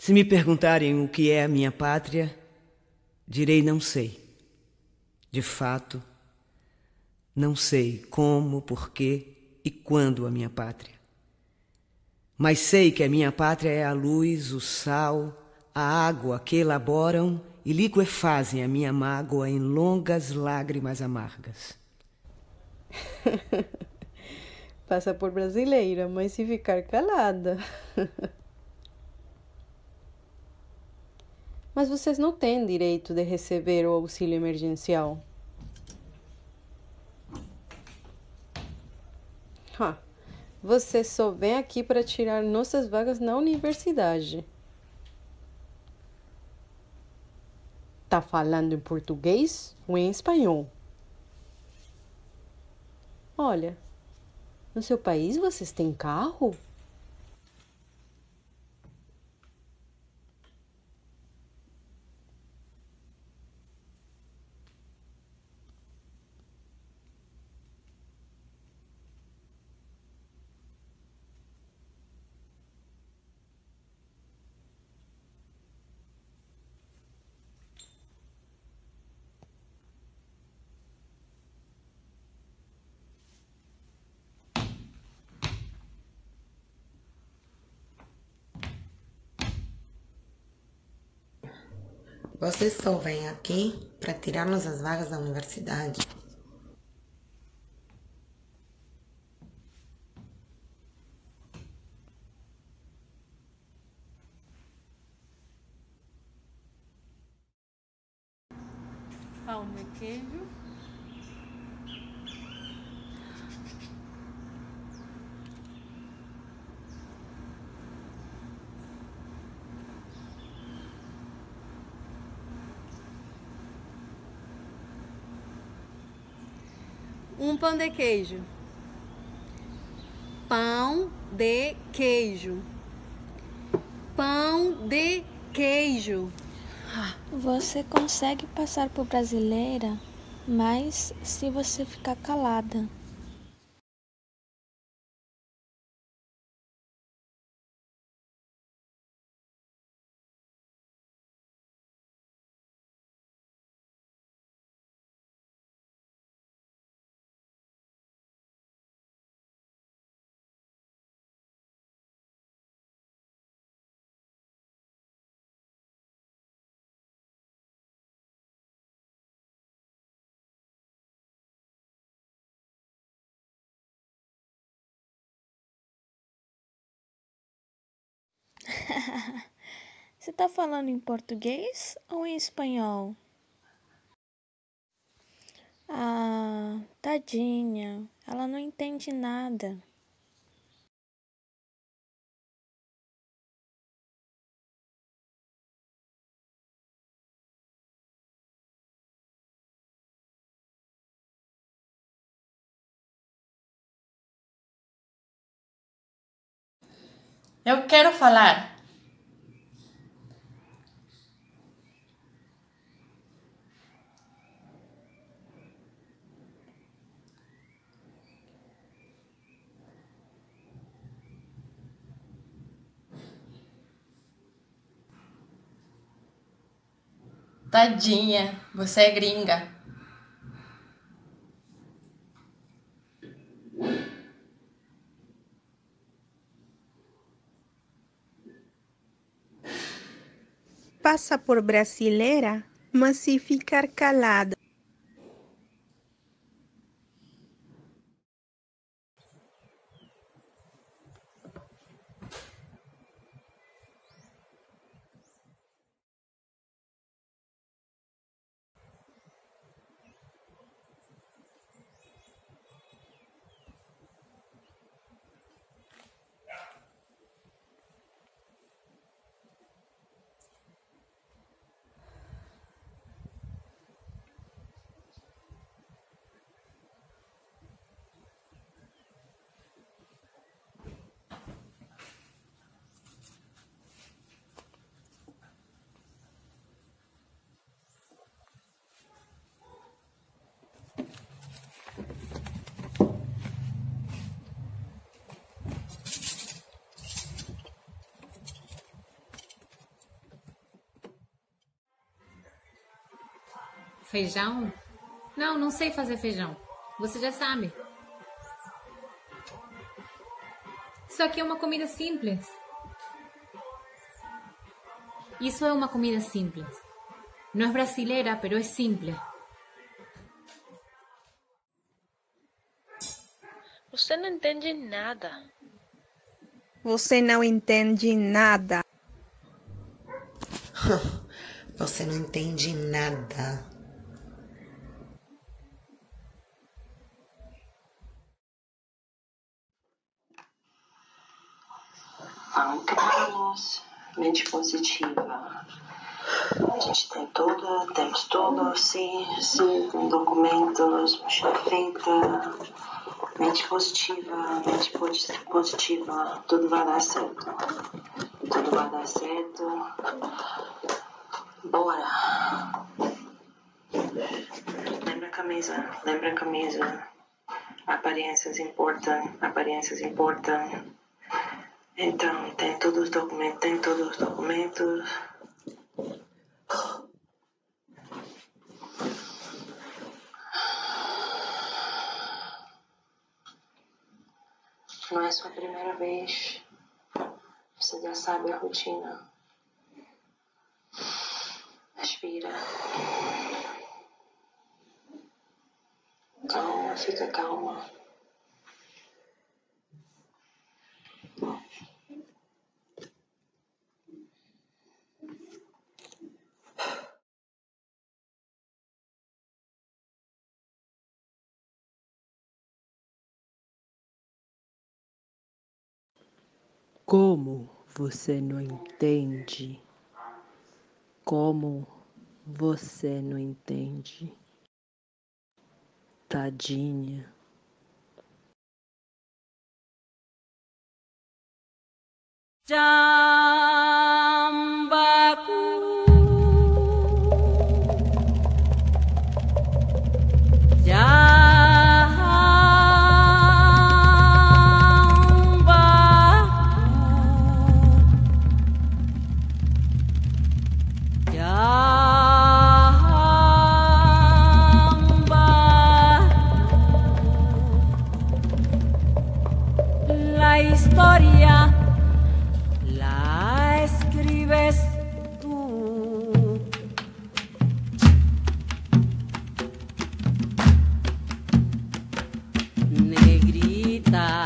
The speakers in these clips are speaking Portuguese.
Se me perguntarem o que é a minha pátria, direi não sei. De fato, não sei como, porquê e quando a minha pátria. Mas sei que a minha pátria é a luz, o sal, a água que elaboram e liquefazem a minha mágoa em longas lágrimas amargas. Passa por brasileira, mas se ficar calada. Mas vocês não têm direito de receber o auxílio emergencial. Ha, você só vem aqui para tirar nossas vagas na universidade. Tá falando em português ou em espanhol? Olha, no seu país vocês têm carro? Vocês só vêm aqui para tirar-nos as vagas da universidade. Pão e queijo. Um pão de queijo. Pão de queijo. Pão de queijo. Você consegue passar por brasileira, mas se você ficar calada. Você tá falando em português ou em espanhol? Ah, tadinha, ela não entende nada. Eu quero falar. Tadinha, você é gringa. Passa por brasileira, mas se ficar calada. Feijão? Não, não sei fazer feijão. Você já sabe. Isso aqui é uma comida simples. Isso é uma comida simples. Não é brasileira, pero é simples. Você não entende nada. Você não entende nada. Você não entende nada. Carlos, mente positiva. A gente temos tudo, sim, com documentos, mochila feita, mente positiva, tudo vai dar certo. Tudo vai dar certo. Bora. Lembra a camisa. Aparências importam. Então, tem todos os documentos. Não é sua primeira vez. Você já sabe a rotina. Respira. Calma, fica calma. Como você não entende? Como você não entende? Tadinha. La historia la escribes tú. Negrita.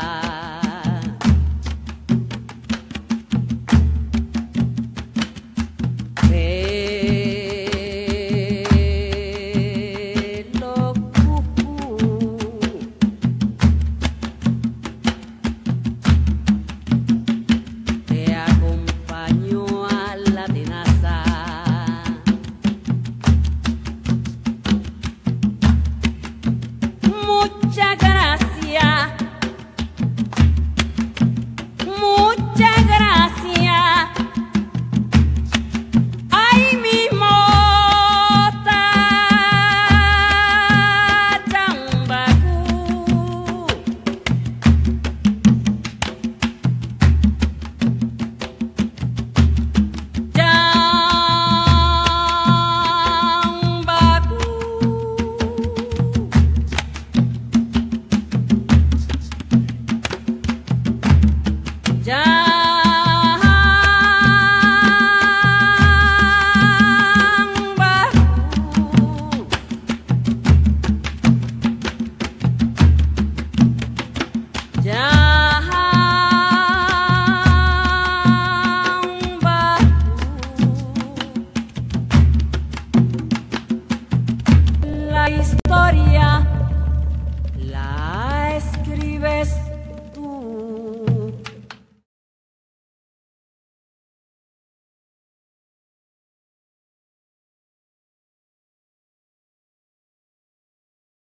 Mucha